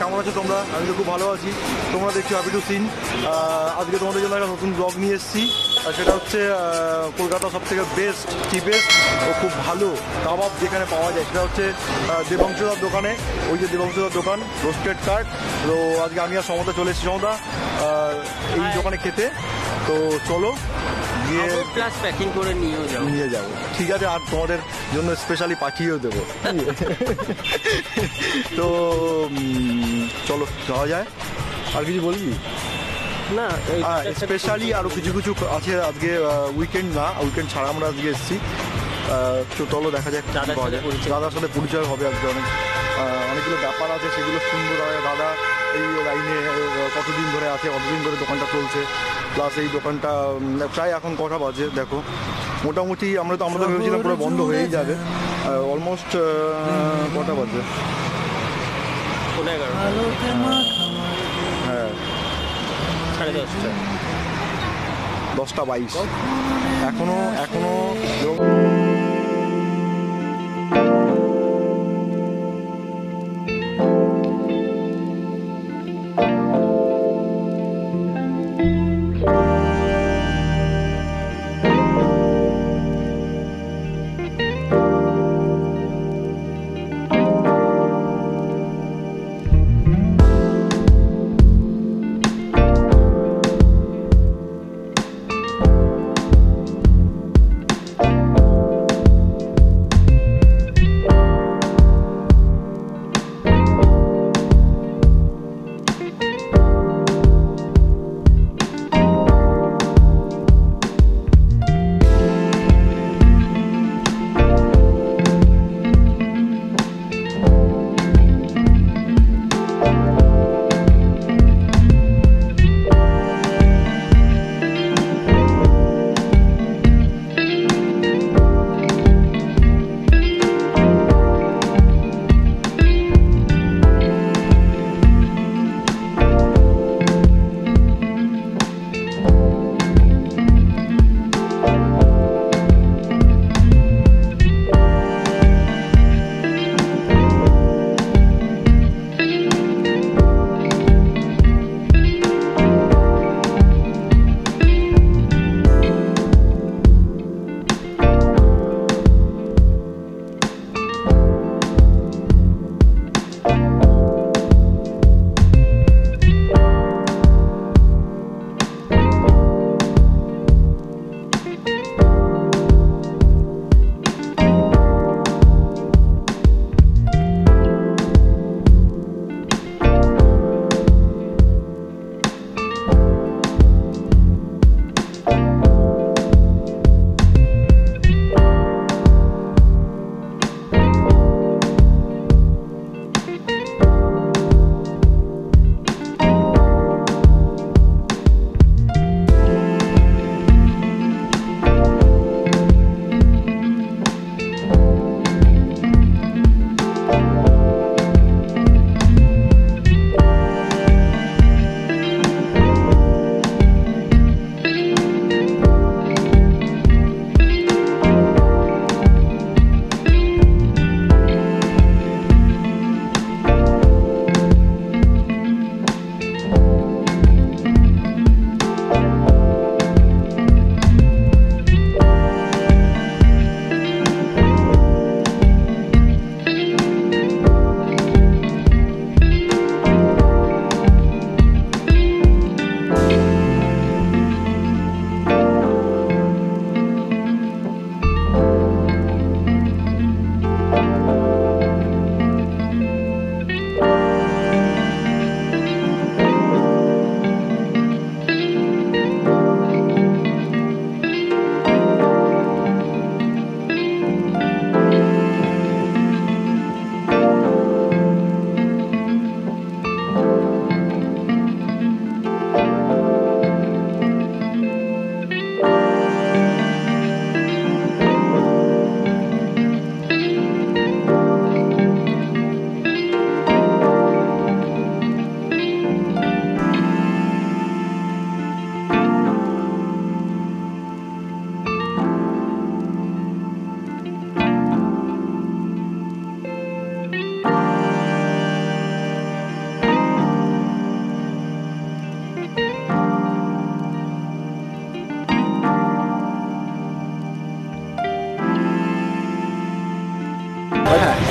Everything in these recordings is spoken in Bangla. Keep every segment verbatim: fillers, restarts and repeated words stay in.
কেমন আছো তোমরা? আমি তো খুব ভালো আছি। তোমরা দেখছো হ্যাপি টু সিন। আজকে তোমাদের জন্য একটা নতুন ব্লগ নিয়ে এসেছি। সেটা হচ্ছে কলকাতা সব থেকে বেস্ট চিপেস্ট ও খুব ভালো কাবাব যেখানে পাওয়া যায় সেটা হচ্ছে দেবাংশুদার দোকানে। ওই যে দেবাংশুদার দোকান, রোস্টেড কার্ড। তো আজকে আমি আর সমতা চলে এসেছি সমতা এই দোকানে খেতে। তো চলো গিয়ে প্লাস প্যাকিং করে নিয়েও যাবো নিয়ে যাবো ঠিক আছে, আর তোমাদের জন্য স্পেশালি পাঠিয়েও দেবো। তো চলো যাওয়া যায়। আর কিছু বলবি না? স্পেশালি আরও কিছু কিছু আছে আজকে, উইকেন্ড না, উইকেন্ড ছাড়া আমরা আজকে এসেছি। চলো দেখা যাক দাদার সাথে পরিচয় হবে আজকে। অনেক অনেকগুলো ব্যাপার আছে সেগুলো সুন্দর হয়। দাদা এই লাইনে কতদিন ধরে আছে, কতদিন ধরে দোকানটা চলছে, প্লাস এই দোকানটা প্রায় এখন কটা বাজে দেখো, মোটামুটি আমরা তো আমরা তো ভেবেছিলাম পুরো বন্ধ হয়েই যাবে। অলমোস্ট কটা বাজে? হ্যাঁ সাড়ে দশটা দশটা বাইশ এখনো এখনো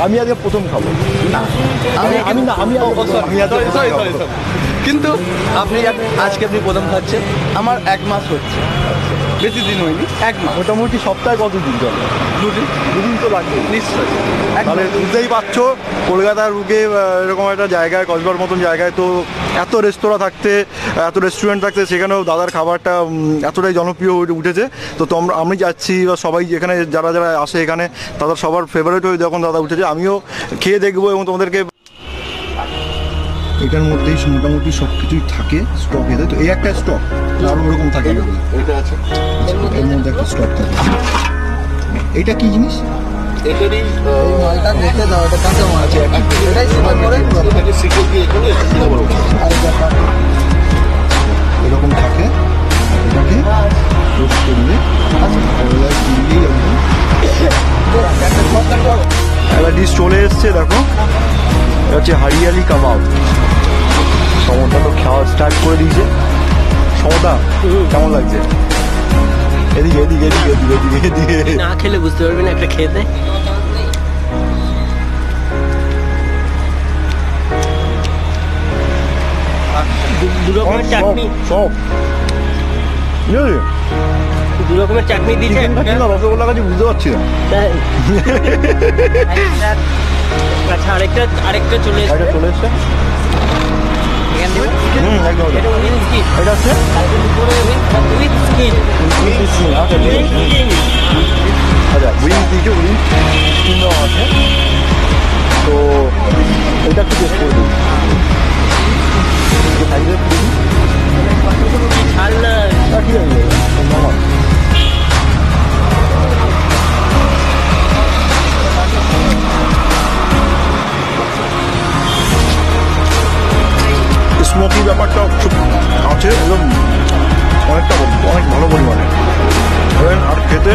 আমি আজকে প্রথম খাবো। না আমি আমি না আমি আজকে প্রথম- আমি আজকে প্রথম সরি খাবো। সরি সরি কিন্তু আপনি এক- আজকে আপনি প্রথম খাচ্ছেন, আমার এক মাস হচ্ছে, বেশি দিন হয়নি, এক মাস। মোটামুটি সপ্তাহে কতদিন চলে? দুদিন দুদিন তো লাগবে নিশ্চয়ই। এক তাহলে বুঝতেই পারছো কলকাতার বুকে আহ, এরকম একটা জায়গায়, কসবার মতন জায়গায় তো এত রেস্তোরাঁ থাকতে, এত রেস্টুরেন্ট থাকতে, সেখানেও দাদার খাবারটা উম, এতটাই জনপ্রিয় হয়ে উঠেছে। তো তোমরা, আমি যাচ্ছি বা সবাই এখানে যারা যারা আসে এখানে, তাদের সবার ফেভারিট হয়ে যখন দাদা উঠেছে, আমিও খেয়ে দেখবো এবং তোমাদেরকে। এটার মধ্যেই মোটামুটি সব কিছুই থাকে স্টক এতে। তো এই একটা স্টক আরও ওরকম থাকে এটা আছে, এর মধ্যে একটা স্টক থাকে। এটা কি জিনিস? এটারই মালটা দেখে দাও, এটা কাঁচা মাল আছে, এটাই সুপার করে এটাকে শিখে দিয়ে এখানে এসে বড় এরকম থাকে, এটাকে রোস্ট করলে কয়লায় দিলেই একদম একটা ডিশ চলে এসছে। দেখো, এটা হচ্ছে হারিয়ালি কাবাব। সমতা তো খাওয়া স্টার্ট করে দিয়েছে। সমতা কেমন লাগছে? এদিকে এদিকে এদিকে এদিকে এদিকে এদিকে না খেলে বুঝতে পারবি না একটা খেতে। দু- দু রকমের চাটনি, সব বুঝলি? দু রকমের চাটনি দিয়েছে চিকেন খাচ্ছি না রসগোল্লা খাচ্ছি বুঝতে পারছি না। তাই। আচ্ছা, আরেকটা আরেকটা চলে এটা এসেছে। চলে এসছে। হুম, একদম এটা উইথ স্কিন, এটা হচ্ছে উইথ স্কিন, আচ্ছা উইথ স্কিন। আচ্ছা উইং দিকে উইং স্কিনও আছে। তো এটা একটু টেস্ট করে দিই। সাইজের ঝাল না, ঠিক আছে ধন্যবাদ। স্মোকি ব্যাপারটা খুব আছে একদম, অনেকটা অনেক ভালো পরিমাণে। ধরেন আর খেতে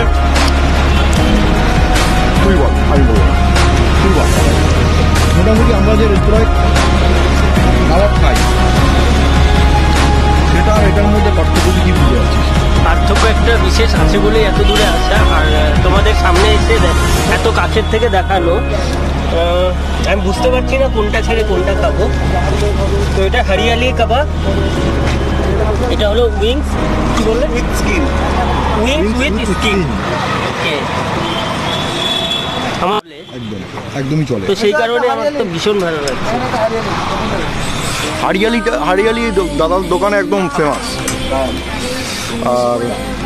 তুই বল, আমি বলবো তুই বল। মোটামুটি আমরা যে রেস্তোরাঁয় খাবার খাই সেটা আর এটার মধ্যে পার্থক্য কি বুঝে আছিস? পার্থক্য একটা বিশেষ আছে বলেই এত দূরে আসা, আর আহ, তোমাদের সামনে এসে দে- এত কাছের থেকে দেখানো। আহ, আমি বুঝতে পারছি না কোনটা ছেড়ে কোনটা খাবো। তো এটা হরিয়ালি কাবাব, এটা হলো উইংস, কি বললে? With skin. Wings with skin. আমার একদম একদমই চলে। তো সেই কারণে আমার তো ভীষণ ভালো লাগছে। হারিয়ালিটা, হারিয়ালি দ- দাদার দোকানে একদম ফেমাস। আর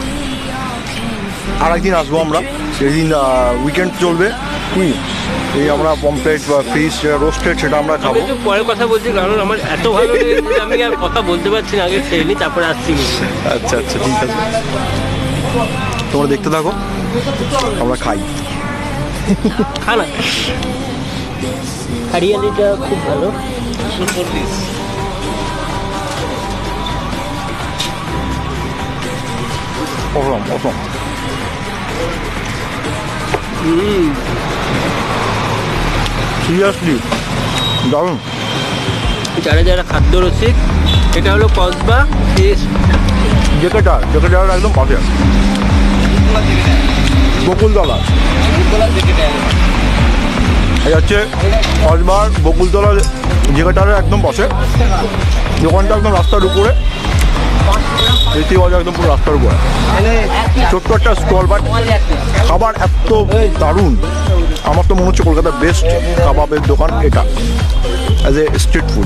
আর একদিন আসবো আমরা, সেদিন উইকেন্ড চলবে। হুম, এই আমরা পমপ্লেট বা ফিশ রোস্টেড সেটা আমরা আমি খাবো। একটু পরে কথা বলছি, কারণ আমার এত ভালো লেগেছে যে আমি আর কথা বলতে পারছি না। আগে খেয়ে নি, তারপরে আসছি। আচ্ছা আচ্ছা ঠিক আছে, তোমরা দেখতে থাকো, আমরা খাই। খা না, হরিয়ালিটা খুব ভালো। সুন্দর ডিশ। অসম অসম। সিরিয়াসলি দারুণ। যারা যারা খাদ্য রসিক, এটা হলো কসবা ফিশ। জেকেটার জেকেটার একদম পাশে বকুলতলা। এই হচ্ছে কসবার বকুলতলা জেকেটারের একদম পাশে। দোকানটা একদম রাস্তার উপরে, দেখতে পাওয়া যায় একদম পুরো রাস্তার উপরে। ছোট্ট একটা স্টল, বাট খাবার এত দারুণ। আমার তো মনে হচ্ছে কলকাতার বেস্ট কাবাবের দোকান এটা, অ্যাজ এ স্ট্রিট ফুড।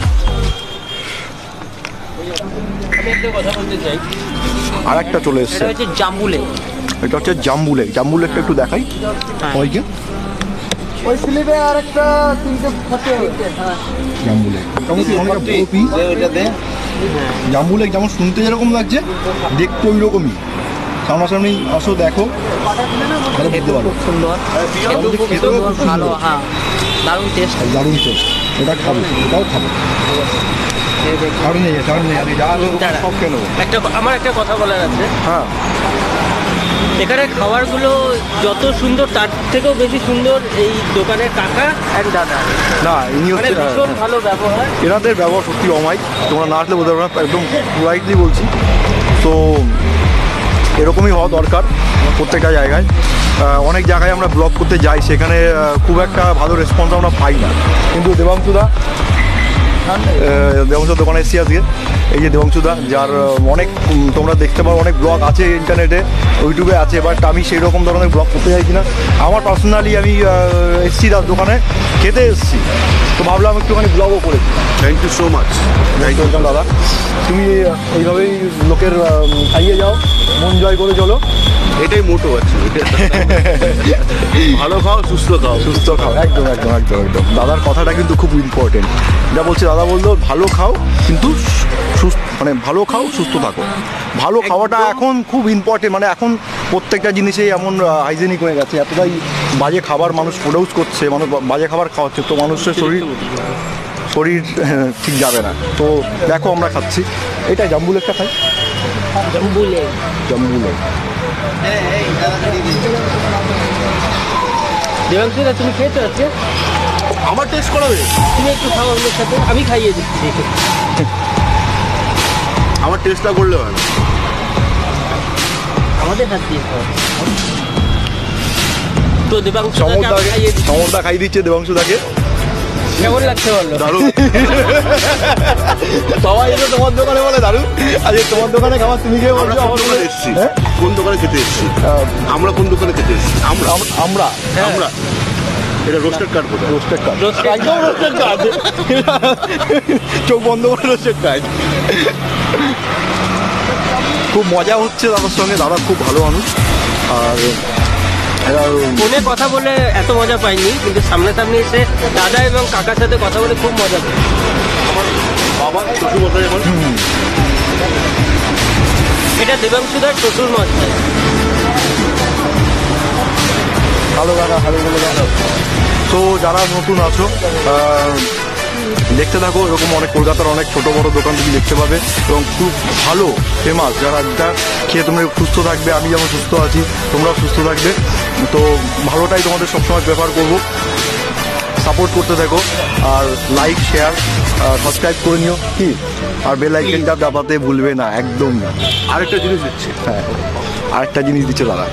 আমি একটা কথা বলতে চাই, আর একটা চলে এসছে, এটা হচ্ছে জাম্বুলে। এটা হচ্ছে জাম্বুলেক। জাম্বুলেকটা একটু দেখাই সবাইকে। ওই স্লিপে আর একটা তিনটে ফটো জাম্বুলেক মোটামুটি অনেকটা বড় পিস। ওইটা দে। জাম্বুলেক যেমন শুনতে যেরকম লাগছে, দেখতে ওই রকমই। সামনাসামনি আসো দেখো, তাহলে বুঝতে পারো। খুব সুন্দর, আমাদের খেতেও খুব সুন্দর। ভালো, হ্যাঁ দারুণ টেস্ট। দারুণ টেস্ট। এটা খাবো, এটাও খাবো। ছাড় নেই, ছাড় নেই, আমি যা নেবো দাঁড়া। সব খেয়ে নেবো। একটা আমার একটা কথা বলার আছে, হ্যাঁ, এখানে খাবারগুলো যত সুন্দর তার থেকেও বেশি সুন্দর এই দোকানের কাকা আর দাদা। না ইনি মানে হচ্ছে ভীষণ ভালো ব্যবহার। এনাদের ব্যবহার সত্যি অমায়িক, তোমরা না আসলে বলতে পারবে না, একদম রাইটলি বলছি। তো এরকমই হওয়া দরকার প্রত্যেকটা জায়গায়। অনেক জায়গায় আমরা ব্লগ করতে যাই, সেখানে আহ, খুব একটা ভালো রেসপন্স আমরা পাই না। কিন্তু দেবাংশুদা দেবাংশুর দোকানে এসেছি আজকে। এই যে দেবাংশুদা, যার আহ, অনেক উম, তোমরা দেখতে পারো অনেক ব্লগ আছে ইন্টারনেটে, ইউটিউবে আছে, বাট আমি সেই রকম ধরনের ব্লগ করতে চাইছি না। আমার পার্সোনালি আমি আহ, এসেছি তার দোকানে, খেতে এসেছি, তো ভাবলাম একটুখানি ব্লগও করেছি। Thank you so much. Thank you দাদা। তুমি এইভাবেই লোকের আহ, খাইয়ে যাও, মন জয় করে চলো। এটাই মোটো আছে, ভালো খাও সুস্থ খাও। সুস্থ খাও, একদম একদম একদম একদম। দাদার কথাটা কিন্তু খুব ইম্পর্টেন্ট, যা বলছে দাদা বললো ভালো খাও কিন্তু সুস্থ, মানে ভালো খাও সুস্থ থাকো। ভালো খাওয়াটা এখন খুব ইম্পর্টেন্ট, মানে এখন প্রত্যেকটা জিনিসেই এমন হাইজেনিক হয়ে গেছে, এতটাই বাজে খাবার মানুষ প্রডিউস করছে, মানুষ বাজে খাবার খাওয়াচ্ছে, তো মানুষের শরীর শরীর হ্যাঁ, ঠিক যাবে না। তো দেখো আমরা খাচ্ছি, এটা জাম্বুল একটা খাই, জাম্বুলে জাম্বুল। দেবাংশুদা তুমি খেয়েছো আজকে? আমার টেস্ট করাবে? তুমি একটু খাও আমাদের সাথে, আমি খাইয়ে দিচ্ছি। আমার টেস্টটা করলে হয় না, আমাদের হাত দিয়ে খাও। তো দেবাংশু সমরদাকে সমরদা খাই দিচ্ছে দেবাংশুদাকে। কেমন লাগছে বলো? দারুণ। সবাই এসে তোমার দোকানে বলে দারুণ, আজকে তোমার দোকানে খাবার তুমি খেয়ে আমরা বলছো কোন আমার দোকানে দোকানে- এসেছি? হ্যাঁ? কোন দোকানে খেতে এসেছি? আহ, আমরা কোন দোকানে খেতে এসেছি? আমরা আম- আমরা আমরা এটা রোস্টেড কার্ড কোথায়? রোস্টেড কাজ, Roasted একদম রোস্টেড কাজ, চোখ বন্ধ করে রোস্টেড কাজ। খুব মজা হচ্ছে দাদার সঙ্গে, দাদা খুব ভালো মানুষ। আর এরা ফোনে কথা বলে এত মজা পাইনি, কিন্তু সামনাসামনি এসে দাদা এবং কাকার সাথে কথা বলে খুব মজা পাই। বাবা শ্বশুর মশাই আমার। এটা দেবাংশুদার শ্বশুর মশাই। ভালো দাদা, ভালো ভালো দাদা। তো যারা নতুন আছো আহ, দেখতে থাকো, এরকম অনেক কলকাতার অনেক ছোট বড় দোকান তুমি দেখতে পাবে, এবং খুব ভালো ফেমাস, যারা যেটা খেয়ে তোমরা সুস্থ থাকবে, আমি যেমন সুস্থ আছি তোমরাও সুস্থ থাকবে। তো ভালোটাই তোমাদের সবসময় প্রেফার করবো, সাপোর্ট করতে থাকো, আর লাইক শেয়ার সাবস্ক্রাইব করে নিও কি, আর বেল আইকনটা দাবাতে ভুলবে না, একদম না। আরেকটা জিনিস দিচ্ছে, হ্যাঁ, আরেকটা জিনিস দিচ্ছে দাদা,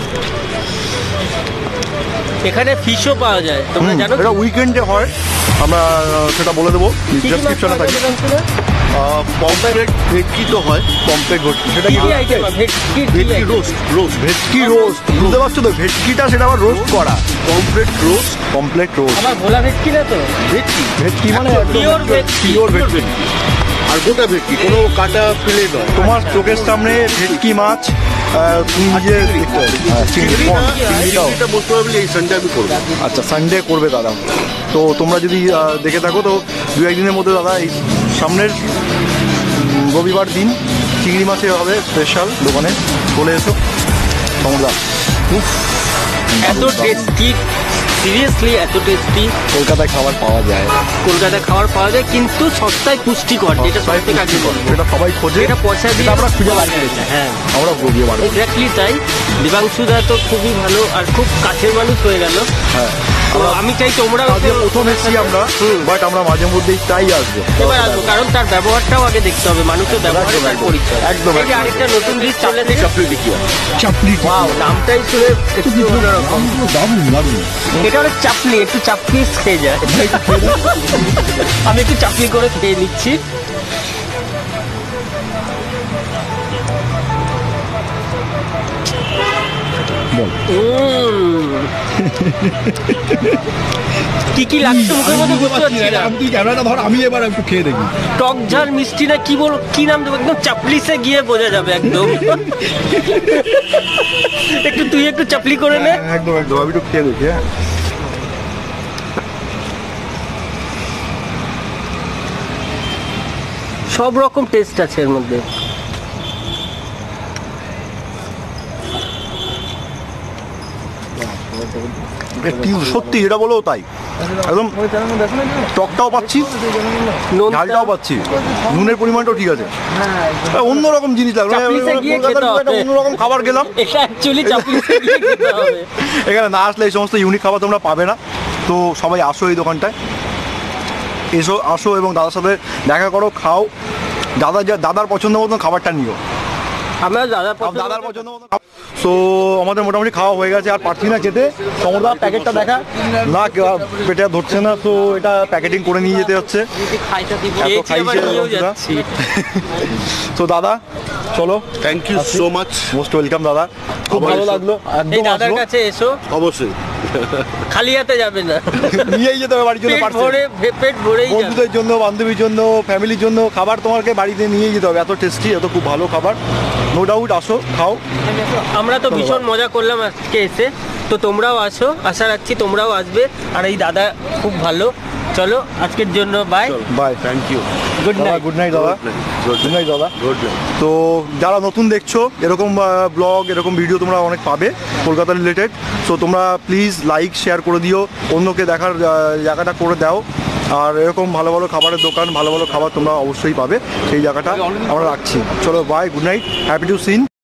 এখানে ফিশও পাওয়া যায়, তোমরা জানো? এটা উইকেন্ডে হয়, আমরা আহ, সেটা বলে দেবো কি কি মাছ ডেসক্রিপশনে পাওয়া থাকবে। যায় দেবাংশুদা? পমফ্রেট ভেটকি তো হয়, পম্পে ঘটছে, সেটা কি কি কি আইটেম? ভেটকি কি ভেটকি item? রোস্ট রোস্ট ভেটকি রোস্ট, বুঝতে পারছো তো, ভেটকিটা সেটা আবার রোস্ট করা, পমফ্রেট রোস্ট কমপ্লেট রোস্ট। আমার ভোলা ভেটকি না তো? ভেটকি ভেটকি মানে Pure ভেটকি। পিওর ভেটকি। আর গোটা ভেটকি, কোনো কাটা ফেলে নয়। তোমার চোখের সামনে ভেটকি মাছ, আহ, তুমি নিজে দেখতে পাবে। হ্যাঁ, চিংড়ি, চিংড়িটা চিংড়িটাও। চিংড়িটা মোস্ট প্রবাবলি এই সানডে আমি করবো। আচ্ছা, সানডে করবে দাদা। তো তোমরা যদি আহ, দেখে থাকো, তো দু একদিনের মধ্যে দাদা এই সামনের উম, রবিবার দিন চিংড়ি মাছের হবে স্পেশাল দোকানে, চলে এসো তোমরা। উফ, এত টেস্টি, সিরিয়াসলি এত টেস্টি। কলকাতায় খাবার পাওয়া যায়, কলকাতায় খাবার পাওয়া যায়, কিন্তু সস্তায় পুষ্টিকর, যেটা সব থেকে আগে বলবো। সেটা সবাই খোঁজে, এটা পয়সা দিয়ে এটা আমরা খুঁজে বার পাওয়া যায় করেছি। না, হ্যাঁ আমরা গিয়ে বার করি। এক্স্যাক্টলি তাই। দেবাংশুদা তো খুবই ভালো আর খুব কাছের মানুষ হয়ে গেল। হ্যাঁ, তো আমি চাই তোমরা আজকে প্রথম এসেছি আমরা, বাট আমরা মাঝে মধ্যেই চাই আসবো। এবার আসবো, কারণ তার ব্যবহারটাও আগে দেখতে হবে, মানুষের ব্যবহার একদম, তার একদম। পরিচয়। একদম, এই যে একদম। আরেকটা নতুন ডিশ চলে এসেছে, চাপড়ি টিকি হয়। চাপলি, ওয়াও, নামটাই শুনে একটু অন্যরকম। দারুণ দারুণ। এটা হলো চাপলি, একটু চাপলি খেয়ে যায়। আমি একটু চাপলি করে খেয়ে নিচ্ছি। উম। কি কি লাগছে মুখের মধ্যে বুঝতে পারছি না। তুই ক্যামেরাটা ধর, আমি এবার একটু খেয়ে দেখি। টক ঝাল মিষ্টি না কি বল, কি নাম দেবো, একদম চাপলিসে গিয়ে বোঝা যাবে একদম। একটু তুই একটু চাপলি করে নে। একদম একদম, আমি একটু খেয়ে দেখি। হ্যাঁ, সব রকম টেস্ট আছে এর মধ্যে। একটু সত্যি যেটা বলো তাই, একদম টকটাও পাচ্ছি, নোনতা- ঝালটাও পাচ্ছি, নুনের পরিমাণটাও ঠিক আছে। অন্যরকম জিনিস লাগলো, চাপলিসে গিয়ে কলকাতার খেতে একটা হবে। অন্যরকম খাবার খেলাম। এটা অ্যাকচুয়ালি চাপলিসে গিয়ে খেতে হবে। এখানে না আসলে এই সমস্ত ইউনিক খাবার তোমরা পাবে না। তো সবাই আসো এই দোকানটায়, এসো আসো এবং দাদার সাথে দেখা করো, খাও, দাদা যা দাদার পছন্দ মতন খাবারটা নিও। আমরা দাদা দাদার পছন্দ সো আমাদের মোটামুটি খাওয়া হয়ে গেছে, আর পারছি না খেতে। সমরদা প্যাকেটটা দেখা না, কেউ- পেটে আর ধরছে না, তো এটা প্যাকেটিং করে নিয়ে যেতে হচ্ছে। এত খাইছে তো দাদা চলো, thank you so much. Most welcome দাদা, খুব আবার ভালো এসো। লাগলো। এই একদম দাদার আসবো। কাছে এসো, অবশ্যই খালি হাতে যাবে না, নিয়েই যেতে হবে বাড়ির জন্য পেট parcel। ভরে ভে- পেট ভরেই যাবে। বন্ধুদের জন্য, বান্ধবীর জন্য, ফ্যামিলির জন্য খাবার তোমাকে বাড়িতে নিয়ে যেতে হবে। এত টেস্টি, এত খুব ভালো খাবার, নো ডাউট। আসো, খাও। আমরা তো ভীষণ মজা করলাম আজকে এসে, তো তোমরাও আসো, আশা রাখছি তোমরাও আসবে। আর এই দাদা খুব ভালো। চলো আজকের জন্য bye, bye, thank you. Good night. Good night দাদা, গুড গুড নাইট দাদা। Good night. তো যারা নতুন দেখছো, এরকম ব্লগ, এরকম ভিডিও তোমরা অনেক পাবে কলকাতা রিলেটেড। সো তোমরা প্লিজ লাইক শেয়ার করে দিও, অন্যকে দেখার আহ, জায়গাটা করে দাও। আর এরকম ভালো ভালো খাবারের দোকান, ভালো ভালো খাবার তোমরা অবশ্যই পাবে, সেই জায়গাটা আমরা রাখছি। চলো bye, good night, happy to scene.